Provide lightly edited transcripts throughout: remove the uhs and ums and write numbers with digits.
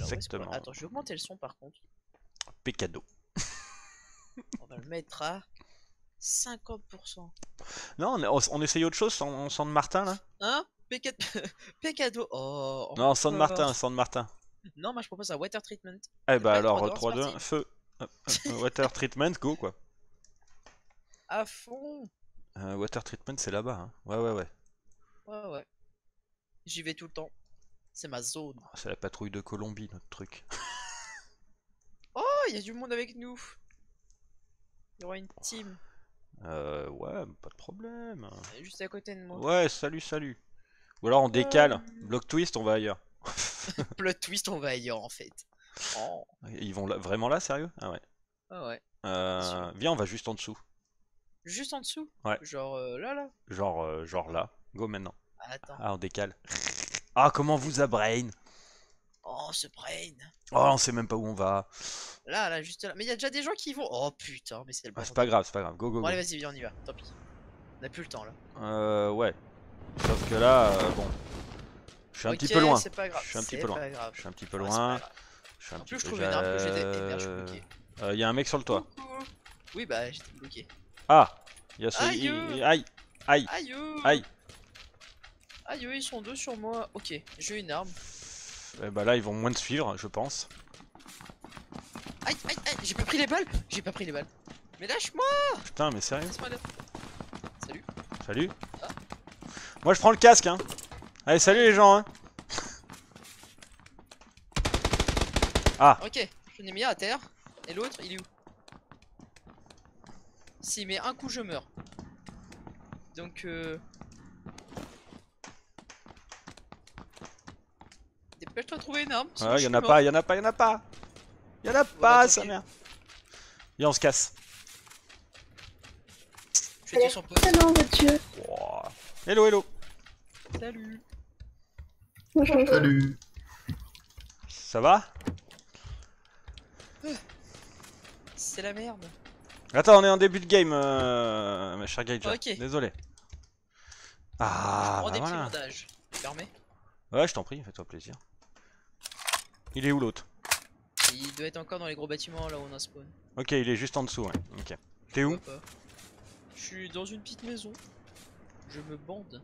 Exactement. Attends, je vais augmenter le son par contre. Pécado. On va le mettre à 50%. Non, on essaye autre chose sans San Martin là. Hein? Pécado. Oh, Non, San Martin, encore. San Martin. Non, moi je propose un water treatment. Eh bah Ouais, alors 3-2-1, c'est 3, 2, 1, parti. feu. Water treatment, go quoi. À fond. Water treatment c'est là-bas. Hein. Ouais. Ouais, ouais. J'y vais tout le temps. C'est ma zone. Oh, c'est la patrouille de Colombie notre truc. Oh, il y a du monde avec nous. Il y aura une team. Ouais, pas de problème. Elle est juste à côté de moi. Ouais, salut. Ou alors on décale. Block twist, on va ailleurs. Plot twist, on va ailleurs en fait. Oh. Ils vont vraiment là, sérieux? Ah ouais. Ah ouais. Viens, on va juste en dessous. Juste en dessous? Ouais. Genre là. Genre là. Go maintenant. Attends. Ah, on décale. Ah, comment vous a brain? Oh, ce brain. Oh, on sait même pas où on va. Là, juste là. Mais il y a déjà des gens qui vont. Oh putain, mais c'est le Ah, bordel. c'est pas grave. Go, Bon, go. allez, vas-y, viens, on y va. Tant pis. On a plus le temps là. Ouais. Sauf que là, bon. Je suis un petit peu loin. C'est pas grave. Je suis un petit peu loin. Grave. Je suis un petit peu Ouais, loin. c'est pas grave. Je suis un En petit plus, je peu. trouve une arme que j'ai. Et merde, je suis bloqué. Y a un mec sur le toit. Coucou. Oui, bah, j'étais bloqué. Ah! Il y a ce. Aïe. Aïe! Aïe. Aïe! Aïe, ils sont deux sur moi. Ok, j'ai une arme. Et bah là, ils vont moins te suivre, je pense. Aïe, j'ai pas pris les balles. Mais lâche-moi. Putain, mais sérieux? Laisse-moi là. Salut. Moi, je prends le casque, hein. Allez, salut les gens, hein. Ah! Ok, je l'ai mis à terre. Et l'autre, il est où? S'il met un coup, je meurs. Donc, dépêche-toi de trouver une arme. Ouais, y'en a pas, bah, sa tant mère. Viens, on se casse. Je vais tuer son pote. Allô, en voiture. Wow. Hello. Salut. Bonjour. Salut. Ça va? C'est la merde. Attends, on est en début de game, ma chère Gaija. Ok. Désolé. Je Ah, prends bah des voilà. primandages. Tu permets? Ouais, je t'en prie, fais-toi plaisir. Il est où l'autre? Il doit être encore dans les gros bâtiments là où on a spawn. Ok, il est juste en dessous, ouais. Ok. T'es où? Pourquoi pas. Je suis dans une petite maison. Je me bande.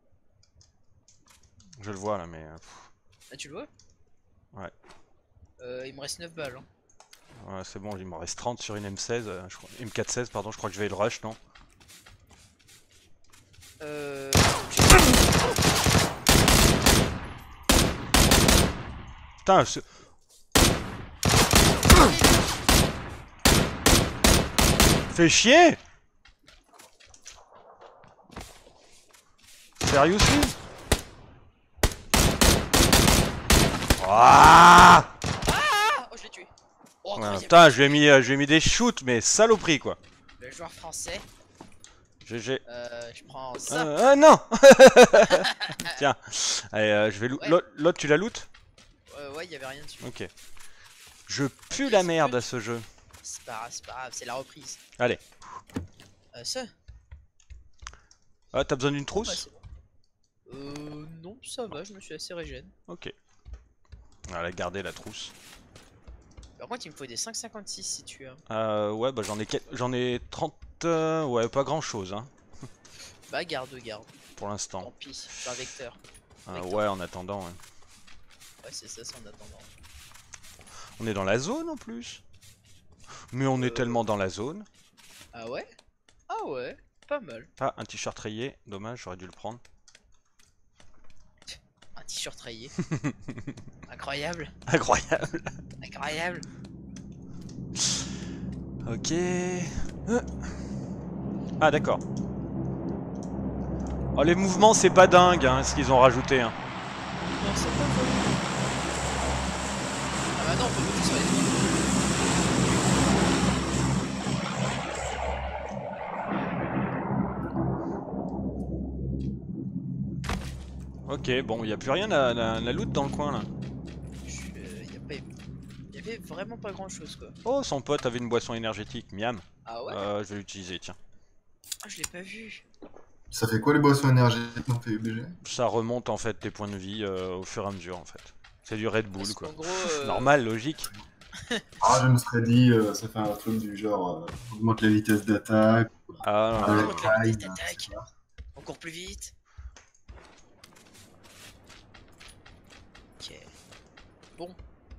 Je le vois là, mais. Ah, tu le vois? Ouais. Il me reste 9 balles. Hein. Ouais, c'est bon, il m'en reste 30 sur une M16, je crois... M416, pardon, je crois que je vais le rush, non? Putain, ce... Fais chier! Seriously? Ah! Ah, oh, je l'ai tué. Oh, Ouais, incroyable. putain, je lui ai mis des shoots, mais saloperie quoi. Le joueur français. GG. Je prends ça. Non! Tiens, allez, je vais Ouais. L'autre, tu la loot? Ouais, il y avait rien dessus. Ok. Je pue la merde à ce jeu. C'est pas grave, c'est la reprise. Allez. Ça. Ah, t'as besoin d'une Ouais, trousse? c'est bon. Non, ça va, je me suis assez régène. Ok. Allez, garder la trousse. Par contre, il me faut des 5,56 si tu as. Ouais, bah j'en ai 30. Ouais, pas grand chose, hein, Bah, garde. pour l'instant. Tant pis, c'est un vecteur. Ouais, en attendant. Ouais. Ouais, c'est ça, c'est en attendant. On est dans la zone en plus. Mais on est tellement dans la zone. Ah ouais? Ah ouais, pas mal. Ah, un t-shirt rayé. Dommage, j'aurais dû le prendre. Un t-shirt rayé. Incroyable. Incroyable. Ok. Ah, d'accord. Oh, les mouvements, c'est pas dingue, hein, ce qu'ils ont rajouté. Hein. Non, c'est pas vrai. Ah bah non, on peut monter sur les toits. Ok, bon, il n'y a plus rien à loot dans le coin là. Y avait vraiment pas grand chose quoi. Oh, son pote avait une boisson énergétique, miam. Ah ouais? Je vais l'utiliser, tiens. Ah, je l'ai pas vu. Ça fait quoi les boissons énergétiques dans PUBG? Ça remonte en fait tes points de vie au fur et à mesure en fait. C'est du Red Bull Parce quoi. qu'en gros, Normal, logique. Ah, je me serais dit, ça fait un truc du genre, augmente la vitesse d'attaque. Ah non, Ouais. non, augmente la vitesse taille, d'attaque. Encore plus vite. Ok. Bon,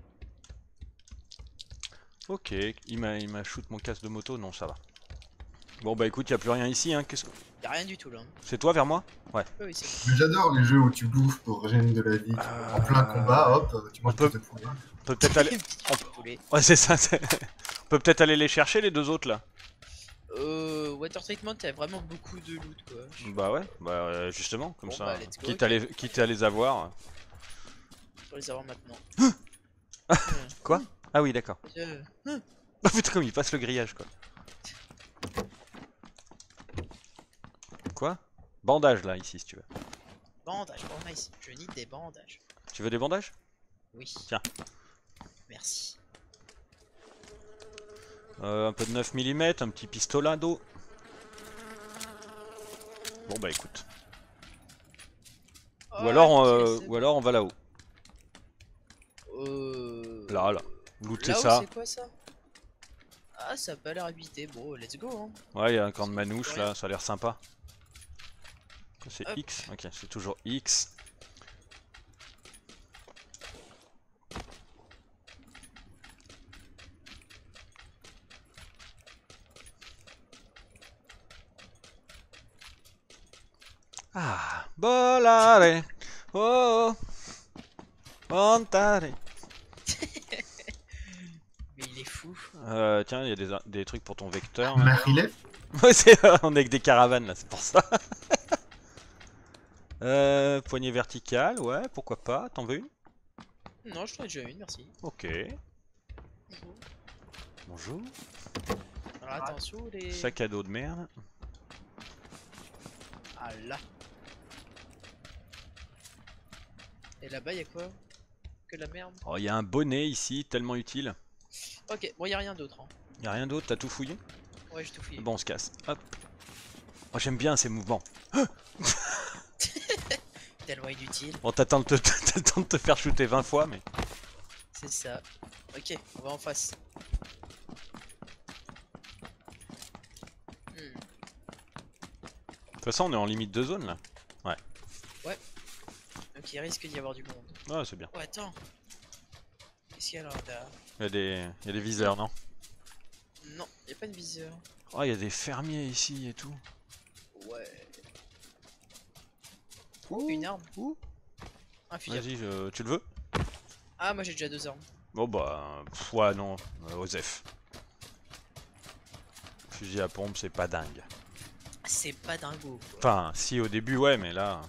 ok, il m'a shoot mon casque de moto, non ça va. Bon bah écoute, y a plus rien ici, hein. y'a rien du tout là. C'est toi vers moi? Ouais. Oui, c'est bon. Mais j'adore les jeux où tu bouffes pour régénérer de la vie. En plein combat, hop, tu manges peut- plus de poulet. On peut peut-être aller... Petit poulet. Ouais c'est ça, on peut peut-être aller les chercher les deux autres là. Water Treatment, t'as vraiment beaucoup de loot quoi. Bah ouais, bah justement, comme Bon, ça, bah, let's go, quitte à les avoir. Faut les avoir maintenant. Quoi? Ah oui d'accord. Euh, Oh putain comme il passe le grillage quoi. Quoi? Bandage là ici si tu veux. Bandage, oh nice. Je need des bandages. Tu veux des bandages? Oui. Tiens. Merci. Un peu de 9 mm, un petit pistolet d'eau. Bon bah écoute. Ou alors on va là-haut. Là. Looter Là-haut, ça. c'est quoi ça? Ah, ça a pas l'air habité. Bon, let's go. Hein. Ouais, il y a un camp de manouche Ouais. là, ça a l'air sympa. C'est Hop. X? Ok, c'est toujours X. Ah, volare, oh, montare. Mais il est fou. Tiens, il y a des trucs pour ton vecteur. Marie-Lève. Ouais, on est avec des caravanes là, c'est pour ça. Poignée verticale, ouais, pourquoi pas, t'en veux une? Non, je t'en ai déjà une, merci. Ok, bonjour. Alors attention, les. Sac à dos de merde. Ah là. Et là-bas, y'a quoi? Que de la merde. Oh, il y a un bonnet ici, tellement utile. Ok, bon, y'a rien d'autre. Hein. Y a rien d'autre, t'as tout fouillé? Ouais, j'ai tout fouillé. Bon, on se casse. Hop. Oh, j'aime bien ces mouvements. Tellement inutile. Bon, t'attends de te faire shooter 20 fois, mais... C'est ça. Ok, on va en face. De toute façon, on est en limite de zone, là. Donc il risque d'y avoir du monde. Ouais, c'est bien. Oh, attends. Qu'est-ce qu'il y a là? Il y a des viseurs, non? Non, y'a pas de viseur. Oh, il y a des fermiers ici et tout. Ouais. Ouh, Une arme. ouh. Un fusil. Vas-y, tu le veux? Ah, moi j'ai déjà 2 armes. Bon, bah... ouais, non. Osef. Fusil à pompe, c'est pas dingue. C'est pas dingo. Quoi. Enfin, si, au début, ouais, mais là...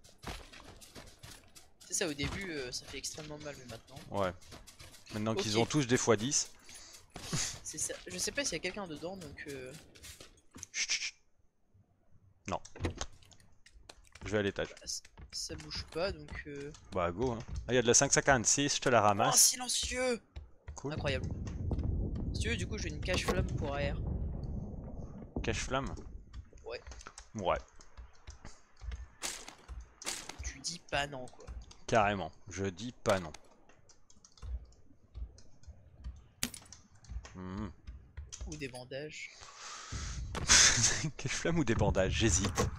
C'est ça, au début, ça fait extrêmement mal, mais maintenant. Ouais. Maintenant qu'ils Ok. ont tous des x10. C'est ça. Je sais pas s'il y a quelqu'un dedans, donc. Chut, chut. Non. Je vais à l'étage. Ça bouge pas, donc. Bah, go, hein. Ah, il y a de la 556, je te la Oh, ramasse. silencieux! Cool. Incroyable. Si tu veux, du coup, j'ai une cache flamme pour AR. Cache-flamme? Ouais. Ouais, Tu dis pas non, quoi. carrément. Je dis pas non. Hmm. Ou des bandages. Cache-flamme ou des bandages? J'hésite.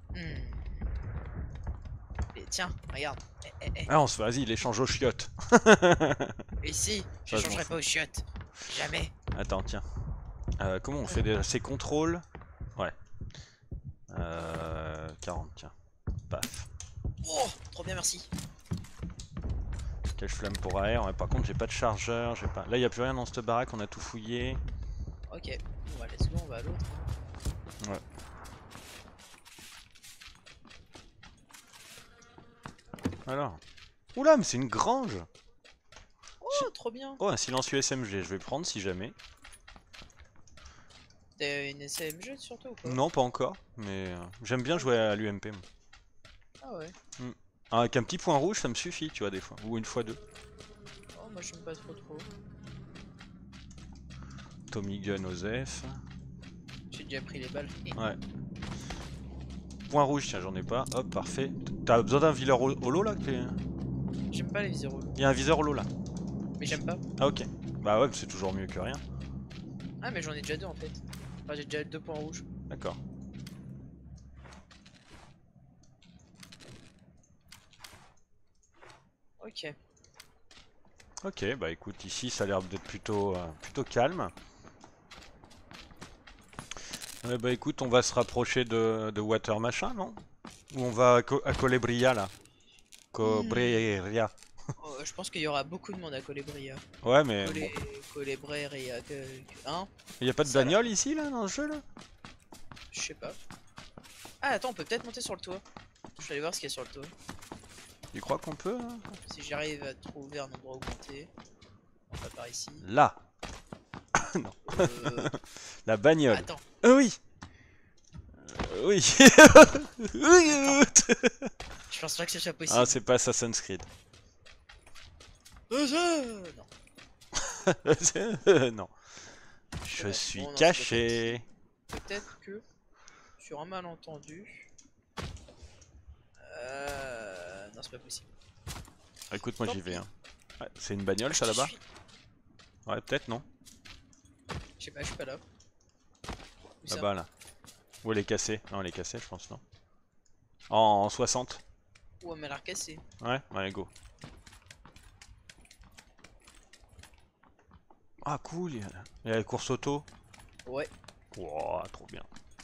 Et tiens, regarde. Ah, vas-y, il échange aux chiottes. Et si, je Ça, je m'en changerai fous. pas aux chiottes. Jamais. Attends, tiens. Comment on fait déjà ces contrôles? Ouais. 40, tiens. Paf. Oh, trop bien, merci. Cache-flamme pour AR. Ouais, par contre, j'ai pas de chargeur. Pas... Là, il n'y a plus rien dans cette baraque. On a tout fouillé. Ok, bon, bah, let's go, on va à l'autre. Hein. Ouais. Alors. Oula, mais c'est une grange! Oh, trop bien. Oh, un silencieux SMG. Je vais prendre si jamais. T'as une SMG surtout ou pas? Non, pas encore. Mais j'aime bien jouer à l'UMP. Ah ouais. Avec un petit point rouge, ça me suffit, tu vois, des fois. Ou une fois deux. Oh, moi j'aime pas trop. Tommy Gun, Osef. J'ai déjà pris les balles. Ouais. Point rouge, tiens, j'en ai pas. Hop, parfait. T'as besoin d'un healer holo là que t'es... J'aime pas les viseurs holo. Il y a un viseur holo là. Mais j'aime pas. Ah ok. Bah ouais, c'est toujours mieux que rien. Ah, mais j'en ai déjà deux en fait. Enfin, j'ai déjà 2 points rouges. D'accord. Ok. Ok, bah écoute, ici ça a l'air d'être plutôt, plutôt calme. Bah écoute, on va se rapprocher de Water Machin, non? Ou on va à Colebria là? Colebria. Oh, je pense qu'il y aura beaucoup de monde à Colebria. Ouais, mais bon. Colebria, hein? Il y a pas de Ça, là. bagnole ici là dans le jeu là? Je sais pas. Ah, attends, on peut peut-être monter sur le toit. Je vais aller voir ce qu'il y a sur le toit. Tu crois qu'on peut hein? Si j'arrive à trouver un endroit où monter. Pas par ici. Là. Non. Euh... La bagnole. Attends. Oui. Oui. Je pense pas que ce soit possible. Ah, c'est pas Assassin's Creed. Non. Non. Je Ouais, suis bon, non, caché. Peut-être que sur un malentendu. Non, c'est pas possible. Écoute, moi Tant j'y vais. pis. Hein. Ouais, c'est une bagnole ça Je là-bas? suis- Ouais, peut-être non. Je sais pas, je suis pas là. Où ça Là-bas là. Ou elle est cassée? Non, elle est cassée, je pense, non? En 60? Ouh, elle m'a l'air cassée. Ouais, allez, go. Ah, cool, il y a la course auto. Ouais. Wow, trop bien.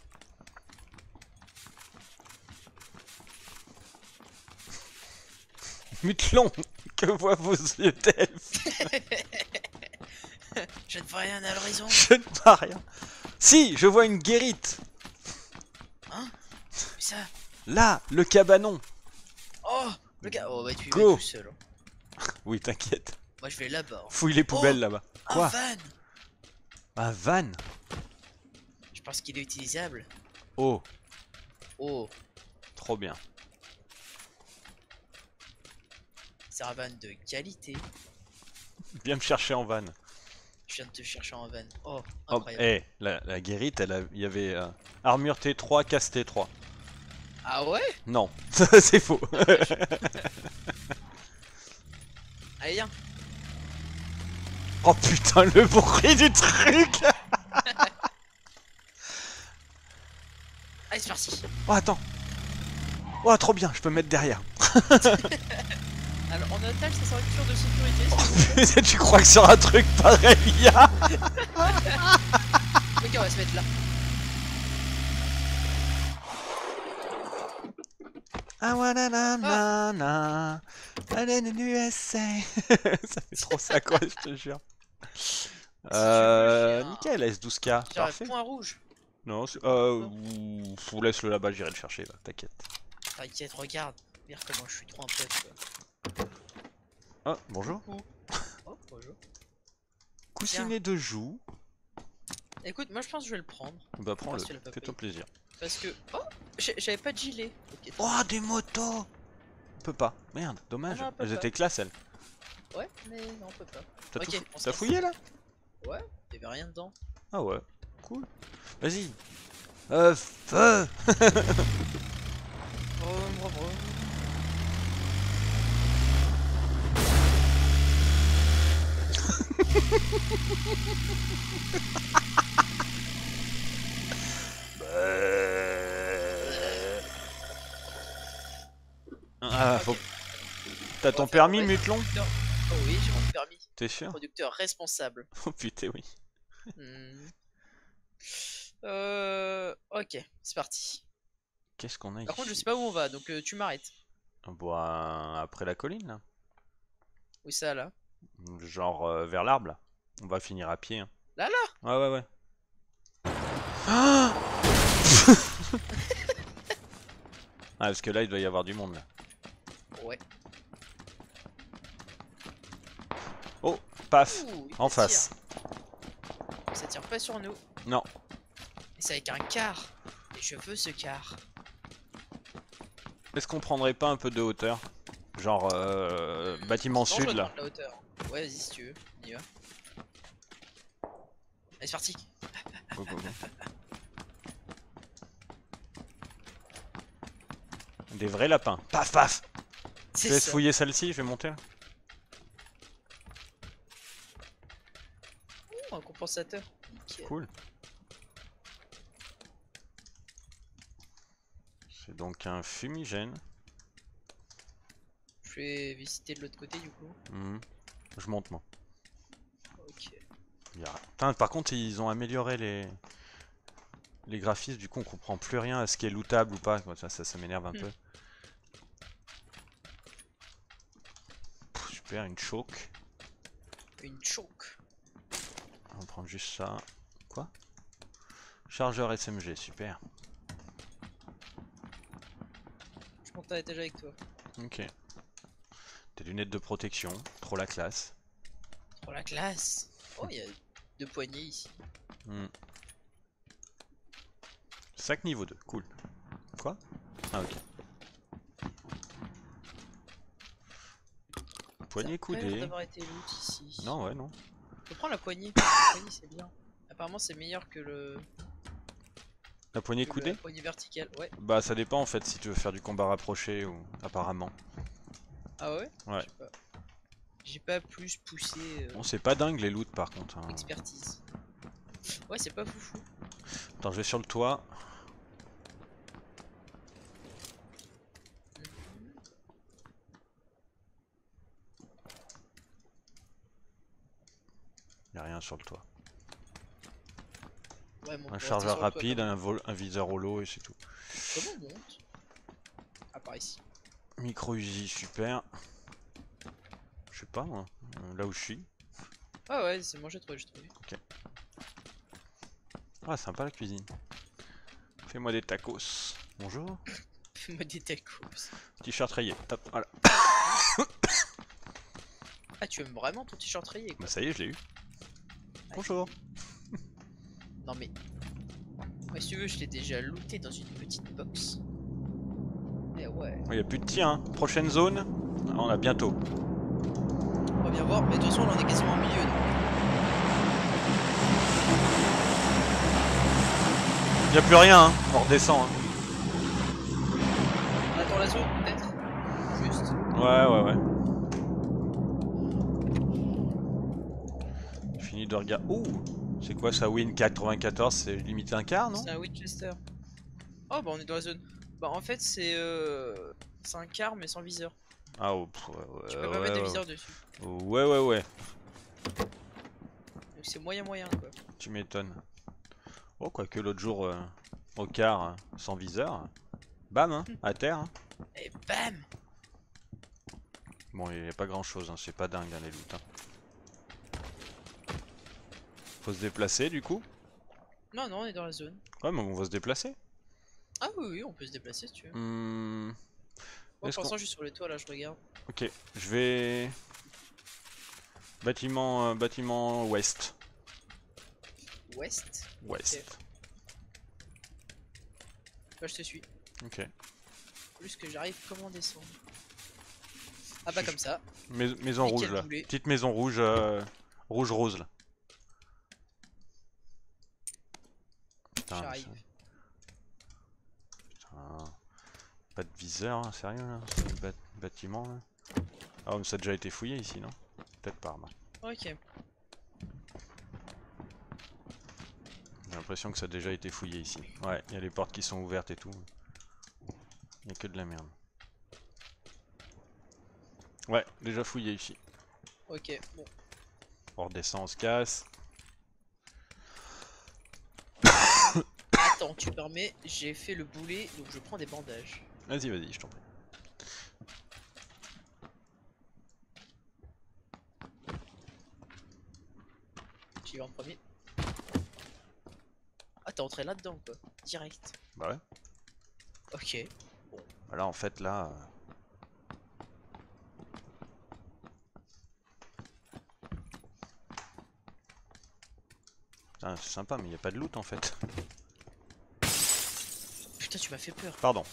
Mutlon, que voient vos yeux d'elfe? Je ne vois rien à l'horizon. Je ne vois rien. Si, je vois une guérite. Hein? Mais ça. Là, le cabanon. Oh, le gars. Oh, bah tu y vas Go. tout seul. Hein. Oui, t'inquiète. Moi, je vais là-bas. Hein. Fouille les poubelles Oh, là-bas. Un Quoi? van. Un van? Je pense qu'il est utilisable. Oh, Oh, trop bien. c'est un van de qualité. Viens me chercher en van. Je viens de te chercher en van. Oh, Oh, incroyable. la guérite, il y avait armure T3, casse T3. Ah ouais? Non, c'est faux. Allez, viens. Oh putain, le bruit du truc. Allez, c'est parti. Oh, attends. Oh, trop bien, je peux me mettre derrière. Alors, en otage, ça sera une cure de sécurité. Oh, tu crois que sur un truc pareil, il y a... Ok, on va se mettre là. I wanna na na na, I live in USA. Ça fait trop ça quoi, je te jure. Nickel, S12K, J'ai un parfait. point rouge. Non, laisse-le là-bas, j'irai le chercher, là, t'inquiète. T'inquiète, regarde. Regarde comment je suis trop un pote. Ah, bonjour. Oh, bonjour. Coussinet de joue. Écoute, moi je pense que je vais le prendre. Bah prends-le, Parce que tu l'as pas fais-toi pris. plaisir. Parce que. Oh, j'avais pas de gilet. Ok. Oh, des motos. On peut pas, merde, dommage. Ah non, on peut Elles pas. étaient classe, elles. Ouais, mais non, on peut pas. T'as Ok, on se t'as casse. fouillé là? Ouais, y'avait rien dedans. Ah ouais, cool. Vas-y. Feu. Bravo. Ah, faut... Ok. T'as On ton va faire- permis, ouais, Mutlon? Oh oui, j'ai mon permis. T'es sûr? Producteur responsable. Oh putain, oui. Hmm. Ok, c'est parti. Qu'est-ce qu'on a ici? Par contre, je sais pas où on va, donc tu m'arrêtes. Bah, après la colline, là. Où ça, là? Genre vers l'arbre, là. On va finir à pied. Hein. Là Ouais, ouais, ouais. Ah, parce que là, il doit y avoir du monde, là. Ouais. Oh, paf, Ouh, il en tire. face. Ça tire pas sur nous. Non. Mais c'est avec un car. Et je veux ce car. Est-ce qu'on prendrait pas un peu de hauteur? Genre, bâtiment Non, sud, je là. prendre la hauteur. Ouais, vas-y si tu veux. On y va. Allez, c'est parti. Go, go, go. Des vrais lapins. Paf, paf. Je C'est laisse ça. fouiller celle-ci, je vais monter là. Oh, un compensateur. Nickel. Cool. C'est donc un fumigène. Je vais visiter de l'autre côté du coup. Mhm. Je monte moi. Ok. Putain, par contre ils ont amélioré les graphismes, du coup on comprend plus rien à ce qui est lootable ou pas. Ça m'énerve un peu. Pff, super, une choke. Une choke. On va prendre juste ça. Quoi? Chargeur SMG, super. Je monte à l'étage avec toi. Ok. Tes lunettes de protection, trop la classe. Trop la classe. Oh, il y a 2 poignées ici. Hmm. Sac niveau 2, cool. Quoi? Ah ok. Poignée Ça a pas l'air coudée. d'avoir été loot ici. Non, ouais, non. Je prends la poignée. La poignée c'est bien. Apparemment c'est meilleur que La poignée coudée? la poignée verticale. Ouais. Bah ça dépend en fait si tu veux faire du combat rapproché ou apparemment. Ah ouais? Ouais. Je sais pas. J'ai pas plus poussé Bon c'est pas dingue les loots par contre. Hein. expertise. Ouais, c'est pas foufou. Attends, je vais sur le toit. Y'a rien sur le toit. Ouais, mon Un chargeur rapide, un viseur holo et c'est tout. Comment on monte? Ah, par ici. Micro Uzi, super. Je sais pas moi, là où je suis. Ah ouais, c'est moi j'ai trouvé. Ah sympa la cuisine. Fais-moi des tacos. Bonjour. Fais-moi des tacos. T-shirt rayé, hop, voilà. Ah, tu aimes vraiment ton t-shirt rayé quoi. Bah ça y est, je l'ai eu. Ah, Bonjour. Non mais... Ouais, si tu veux, je l'ai déjà looté dans une petite box. Eh ouais. Il n'y a plus de tir, hein. Prochaine zone, on a bientôt. On va bien voir, mais de toute façon, là, on est quasiment au milieu. Donc... Il n'y a plus rien, hein. On redescend. Hein. On attend la zone, peut-être. Juste. Ouais. J'ai fini de regarder. Oh, c'est quoi ça, Win 94? C'est limite un quart, non? C'est un Winchester. Oh, bah on est dans la zone. Bah en fait, c'est un quart, mais sans viseur. Ah, oh, pff, ouais, Tu peux pas mettre de viseur dessus. Ouais. Donc c'est moyen quoi. Tu m'étonnes. Oh, quoique l'autre jour, au quart, sans viseur. Bam, hein, à terre. Hein. Et bam! Bon, il n'y a pas grand chose, hein, c'est pas dingue hein, les loots. Hein. Faut se déplacer du coup? Non, on est dans la zone. Ouais, mais on va se déplacer. Ah oui, on peut se déplacer si tu veux. Hmm. Moi, Est-ce pour qu'on- l'instant, je suis sur le toit là, je regarde. Ok, je vais... Bâtiment ouest. Ouest. Ouest. Là, je te suis. Ok. Plus que j'arrive, comment descendre? Ah bah comme ça. Maison Et rouge quel là. boulet. Petite maison rouge, rouge-rose là. Putain, J'arrive. Putain. Pas de viseur, hein, sérieux là? C'est le bâtiment là? Ah, mais ça a déjà été fouillé ici, non? Peut-être pas, remarque. Ok. J'ai l'impression que ça a déjà été fouillé ici. Ouais, il y a les portes qui sont ouvertes et tout. Il n'y a que de la merde. Ouais, déjà fouillé ici. Ok, bon. On redescend, on se casse. Attends, tu permets, j'ai fait le boulet, donc je prends des bandages. Vas-y, je t'en prie. J'y vais en premier. Ah, t'es entré là-dedans, quoi. Direct. Bah ouais. Ok. Voilà, en fait, là... Putain, c'est sympa, mais il n'y a pas de loot en fait. Putain, tu m'as fait peur. Pardon.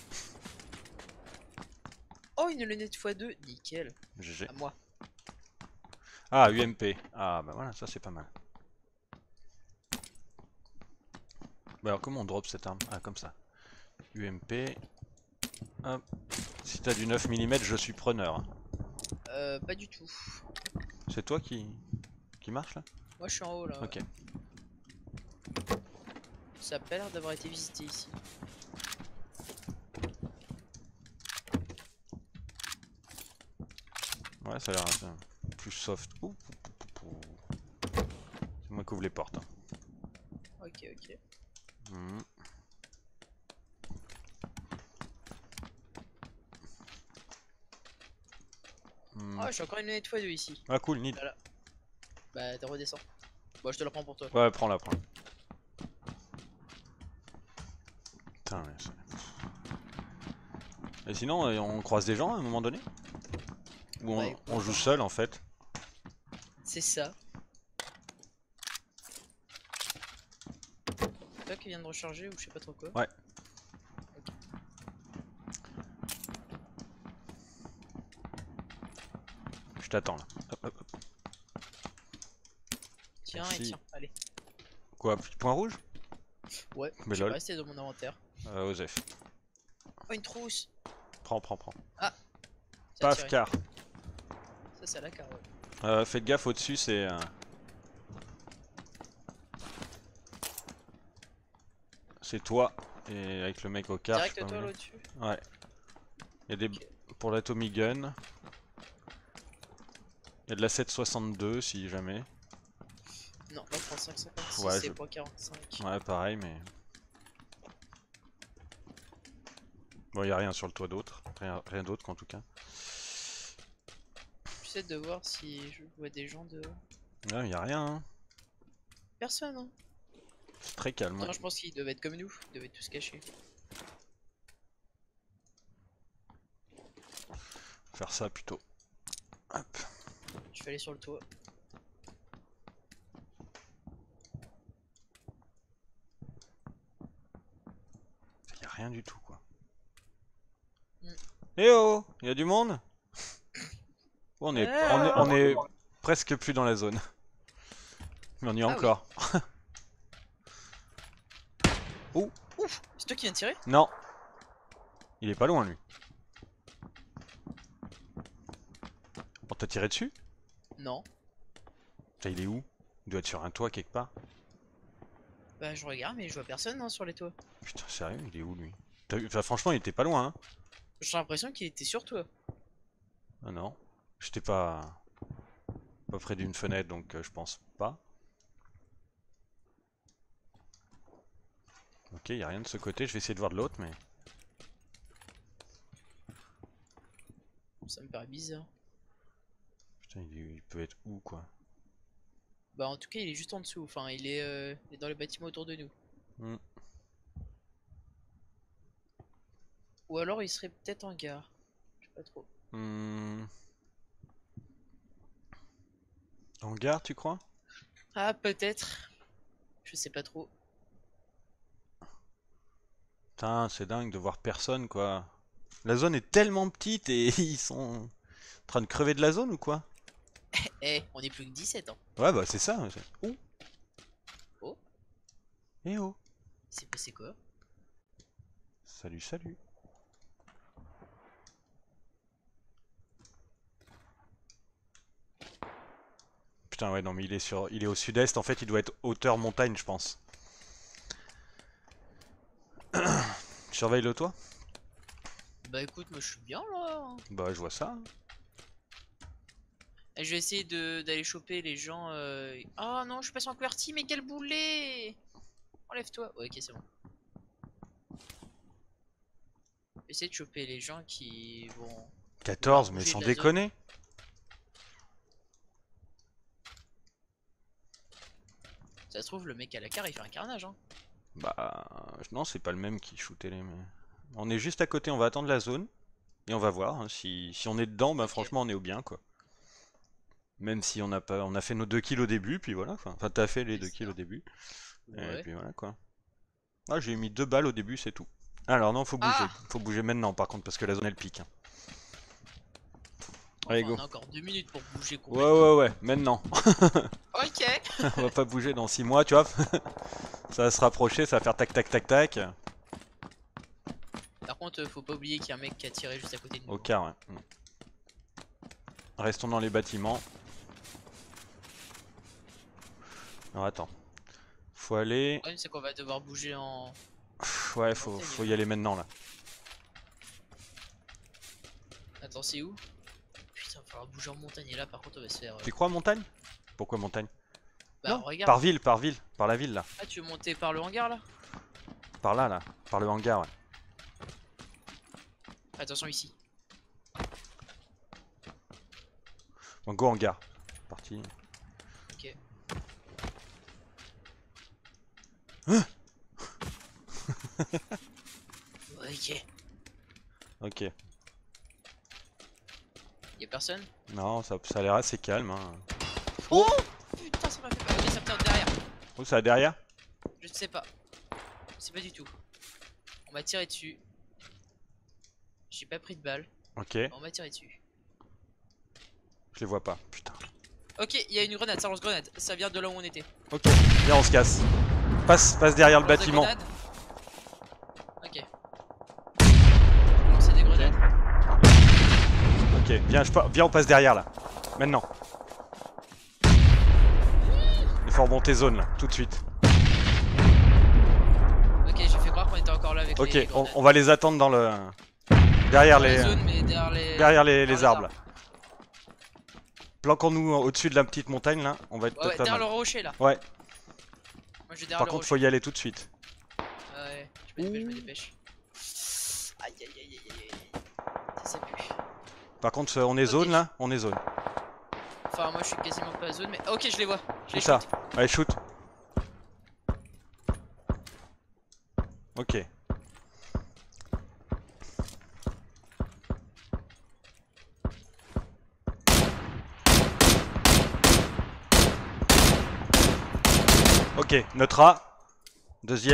Oh, une lunette x2. Nickel. GG. À moi. Ah, UMP. Ah, bah voilà, ça c'est pas mal. Bah alors, comment on drop cette arme? Ah, comme ça. UMP. Si t'as du 9 mm, je suis preneur. Pas du tout. C'est toi qui marche là? Moi je suis en haut là. Ok. Ouais. Ça a pas l'air d'avoir été visité ici. Ouais, ça a l'air plus soft. Ouh. C'est moi qui ouvre les portes. Hein. Ok, ok. Mhm. Ah, je suis encore une lunette x2 ici. Ah cool, need. Voilà. Bah, t'as redescends. Bon, je te la prends pour toi. Ouais, prends-la, prends-la. Putain, mais et sinon, on croise des gens à un moment donné? Ou Bah, écoute, on joue seul en fait? C'est ça. Toi qui viens de recharger ou je sais pas trop quoi. Ouais. Ok. Je t'attends là. Hop, hop, hop. Tiens Merci. et tiens, allez. Quoi, petit point rouge? Ouais, Mais je vais lol. rester dans mon inventaire. Osef. Oh, une trousse. Prends. Ça Paf, tiré. car. Ça, c'est à la carte, ouais. Faites gaffe au-dessus, c'est. C'est toi. Et avec le mec au car. Direct je sais pas toi où il est. là-dessus. Ouais. Il y a des. Ok. Pour la Tommy Gun. Il y a de la 7,62 si jamais. Non, pas 35-56, Ouais, c'est je- pas 45. Ouais, pareil, mais. Bon, y a rien sur le toit d'autre. Rien d'autre qu'en tout cas. J'essaie de voir si je vois des gens de. Ouais, y a rien, hein. Personne, hein. C'est très calme. Non, je pense qu'ils devaient être comme nous, ils devaient tous cacher. Faire ça plutôt. Hop. Je vais aller sur le toit. Y a rien du tout, quoi. Mm. Eh oh, y a du monde? On est, on est presque plus dans la zone. Mais on y est Ah oui. encore. Ouf, c'est toi qui viens de tirer? Non. Il est pas loin, lui. On t'a tiré dessus? Non. Putain, il est où? Il doit être sur un toit quelque part. Bah, je regarde, mais je vois personne hein, sur les toits. Putain, sérieux, il est où, lui? Enfin, franchement, il était pas loin, hein. J'ai l'impression qu'il était sur toi. Ah non. J'étais pas près d'une fenêtre, donc je pense pas. Ok, y a rien de ce côté. Je vais essayer de voir de l'autre, mais... Ça me paraît bizarre. Putain, il peut être où, quoi? Bah, en tout cas, il est juste en dessous. Enfin, il est dans les bâtiments autour de nous. Hmm. Ou alors, il serait peut-être en gare. Je sais pas trop. Hmm. En gare, tu crois? Ah, peut-être. Je sais pas trop. Putain, c'est dingue de voir personne, quoi. La zone est tellement petite et ils sont en train de crever de la zone ou quoi? Eh, on est plus que 17 ans. Ouais, bah c'est ça. Ouh. Oh. Eh oh. Il s'est passé quoi? Salut, salut. Putain, ouais, non, mais il est au sud-est. En fait, il doit être hauteur montagne, je pense. Tu surveilles le toit? Bah, écoute, moi, je suis bien là. Bah, je vois ça. Et je vais essayer d'aller choper les gens. Ah non, je suis passé en QWERTY, mais quel boulet! Enlève-toi. Ouais, ok, c'est bon. Je vais essayer de choper les gens qui vont. 14, vouloir mais bouger sans de la zone. déconner. Ça se trouve, le mec à la carte, il fait un carnage, hein. Bah, non, c'est pas le même qui shootait les... On est juste à côté, on va attendre la zone. Et on va voir, hein, si on est dedans, bah Ok. franchement on est au bien, quoi. Même si on a pas, on a fait nos 2 kills au début, puis voilà, quoi. Enfin, t'as fait les 2 C'est kills ça. au début. Et Ouais. puis voilà, quoi. Ah, j'ai mis 2 balles au début, c'est tout. Alors non, faut bouger. Ah Faut bouger maintenant, par contre, parce que la zone elle pique. Hein. Enfin, Allez, on go. a encore 2 minutes pour bouger Ouais, complètement. ouais, ouais, maintenant. Ok. On va pas bouger dans 6 mois, tu vois. Ça va se rapprocher, ça va faire tac tac tac tac. Par contre, contre, faut pas oublier qu'il y a un mec qui a tiré juste à côté de nous. Au quart, ouais. Restons dans les bâtiments. Alors attends. Faut aller... Le problème c'est qu'on va devoir bouger en... Ouais, faut y aller maintenant là. Attends, c'est où? Putain, va falloir bouger en montagne et là par contre on va se faire... Tu crois montagne? Pourquoi montagne? Bah Non, regarde. par la ville là. Ah tu veux monter par le hangar là? Par là, par le hangar, ouais. Attention ici. Bon, go hangar. Parti. Ok. Hein? Ok. Ok. Y'a personne? Non, ça a l'air assez calme. Hein. Oh putain, ça m'a fait peur. Ok, ça me tire derrière. Oh, ça a derrière? Je sais pas. Je sais pas du tout. On m'a tiré dessus. J'ai pas pris de balle. Ok, On m'a tiré dessus. je les vois pas. Putain. Ok, il y a une grenade, ça lance grenade. Ça vient de là où on était. Ok, viens, on se casse. Passe derrière le Lance des bâtiment. grenades. Ok. Lancer des grenades. Ok, viens, on passe derrière là. Maintenant. Il faut remonter zone là, tout de suite. Ok, j'ai fait croire qu'on était encore là avec Ok, les grenades. on va les attendre dans le... Derrière Dans la les... zone, mais derrière les arbres là. Planquons-nous au-dessus de la petite montagne là, on va être Ouais, peut-être pas derrière mal. le rocher là. Ouais, Moi je vais derrière par le contre rocher. faut y aller tout de suite. Ouais, je me dépêche. Aïe aïe aïe aïe aïe. Ça pue. Par contre on est Ok. zone là, on est zone. Enfin, moi je suis quasiment pas à zone, mais ok, je les vois. Je Où les ça? shoot. Allez, shoot. Ok. Ok, notre A. Deuxième.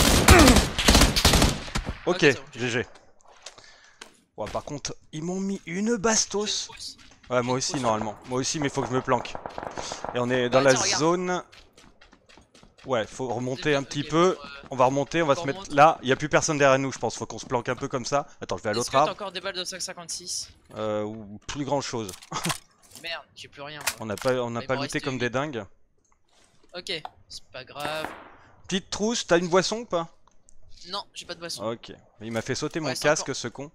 Ok, Ok, c'est bon, GG. Ouais, par contre, ils m'ont mis une bastos. Ouais, moi aussi, normalement. Moi aussi, mais faut que je me planque. Et on est dans Ouais, la tiens, regarde. zone. Ouais, faut remonter un petit Ok, peu. bon, On va remonter, on va on se mettre remonte. là. Il y a plus personne derrière nous, je pense. Faut qu'on se planque un peu comme ça. Attends, je vais à Est-ce l'autre que t'as arbre. encore des balles de 5,56? Ou plus grand chose. Merde, j'ai plus rien. Moi. On n'a pas Il m'en looté reste comme des dingues. Ok, c'est pas grave. Petite trousse, t'as une boisson ou pas? Non, j'ai pas de boisson. Ok. Il m'a fait sauter mon Ouais, c'est casque, encore- ce con.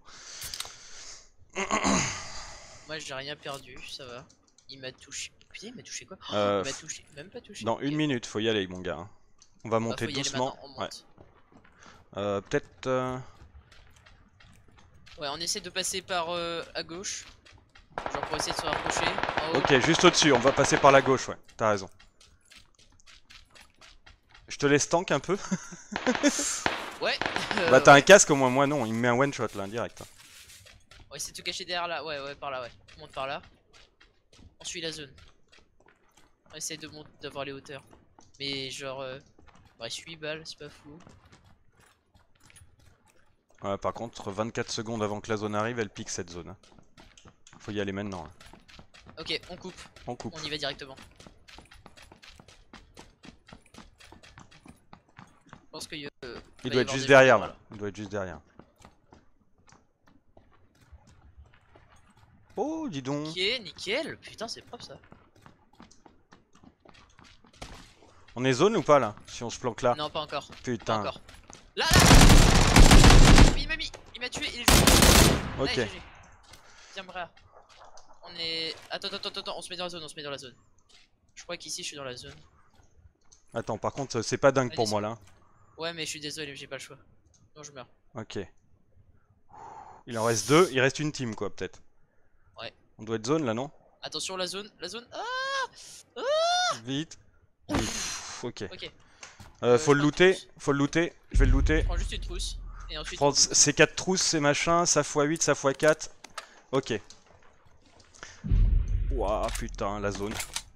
Moi j'ai rien perdu, ça va. Il m'a touché. Putain, il m'a touché quoi? Euh, Il m'a touché, même pas touché. Dans une Ok. minute, faut y aller, mon gars. On va Bah, monter faut y aller doucement. maintenant, on Ouais. monte. Peut-être. Ouais, on essaie de passer par à gauche. Genre pour essayer de se rapprocher. En haut. Ok, juste au-dessus. On va passer par la gauche, ouais. T'as raison. Je te laisse tank un peu. Ouais. Bah t'as un ouais. casque au moins, moi non. Il me met un one shot là, direct. On va essayer de se cacher derrière là. Ouais, par là, ouais. On monte par là. On suit la zone. On essaie de monter, d'avoir les hauteurs. Mais genre, il reste 8 balles, c'est pas fou. Ouais, par contre, 24 secondes avant que la zone arrive, elle pique cette zone. Faut y aller maintenant. Là. Ok, on coupe. On coupe. On y va directement. Je pense qu'il Il doit être juste derrière là. Il doit être juste derrière. Oh, dis donc. Ok, nickel. Putain, c'est propre ça. On est zone ou pas là? Si on se planque là. Non, pas encore. Pas Putain. encore. Là Il m'a mis. Il m'a tué. Il est juste. Ok. Allez, GG. Viens, bref. On est. Attends. On se met dans la zone. Je crois qu'ici, je suis dans la zone. Attends, par contre, c'est pas dingue Allez, pour moi là. Ouais, mais je suis désolé, j'ai pas le choix. Non, je meurs. Ok. Il en reste deux. Il reste une team quoi, peut-être. Ouais. On doit être zone là, non? Attention, la zone. Ah Vite. Vite. Ok. Ok. Faut le je prends looter. une trousse. Faut le looter. Je vais le looter. Je prends juste une trousse. Et Je ensuite. prends on loot. ces 4 trousses, ces machins, ça x8, ça x4. Ok. Ouah, putain, la zone.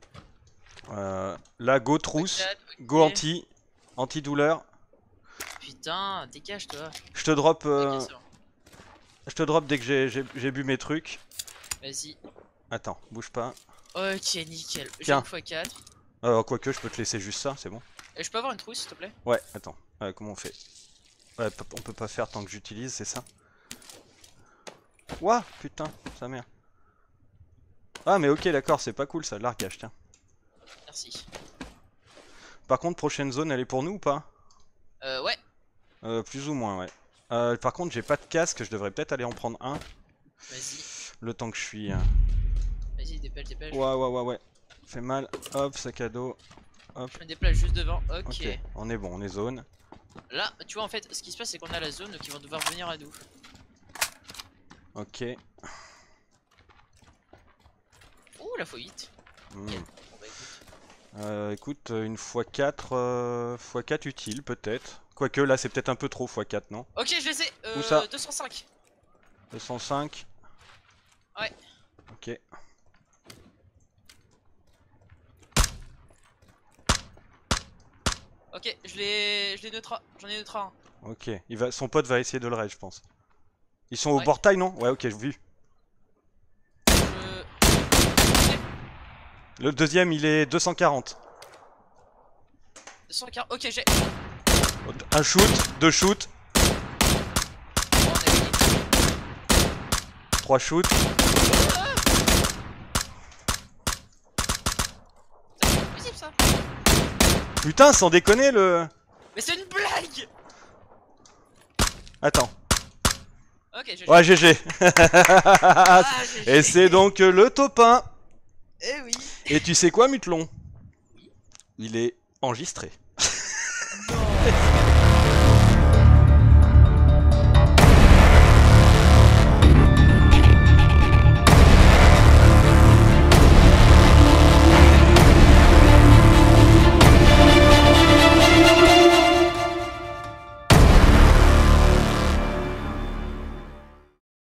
Là, go trousse. Quatre, Go ok. anti-douleur. Putain, dégage toi. Je te drop, Ok, c'est bon. je te drop dès que j'ai bu mes trucs. Vas-y. Attends, bouge pas. Ok, nickel. J'ai Tiens. une x4. Quoique, je peux te laisser juste ça, c'est bon. Et je peux avoir une trousse, s'il te plaît? Ouais, attends. Comment on fait? Ouais, on peut pas faire tant que j'utilise, c'est ça? Ouah, putain, sa mère. Ah mais ok d'accord, c'est pas cool ça, largage, tiens. Merci. Par contre, prochaine zone, elle est pour nous ou pas? Ouais. Plus ou moins, ouais. Par contre, j'ai pas de casque, je devrais peut-être aller en prendre un. Vas-y. Le temps que je suis... Vas-y, dépêche, dépêche. Ouais. Fait mal. Hop, sac à dos. Je me déplace juste devant. Ok. Ok, on est bon, on est zone. Là, tu vois, en fait, ce qui se passe, c'est qu'on a la zone, donc ils vont devoir venir à nous. Ok. Ouh, la x8. Hmm. Bon, bah écoute. Écoute, une x4, x4 utile peut-être. Quoique là c'est peut-être un peu trop x4, non? Ok, je les ai. Où ça? 205. 205. Ouais. Ok. Ok, je l'ai neutra. J'en ai neutra un. Ok. Son pote va essayer de le raid, je pense. Ils sont au Ouais. portail, non? Ouais, ok, j'ai vu. Le deuxième, il est 240. 240. Ok, j'ai. Un shoot, deux shoots, Oh, on a gagné. trois shoots. C'est possible ça. Putain, sans déconner le... Mais c'est une blague. Attends. Ok, j'ai. Ouais, GG. Ah, GG. Et c'est donc le top 1. Eh oui. Et tu sais quoi, Mutlon? Il est enregistré. Non.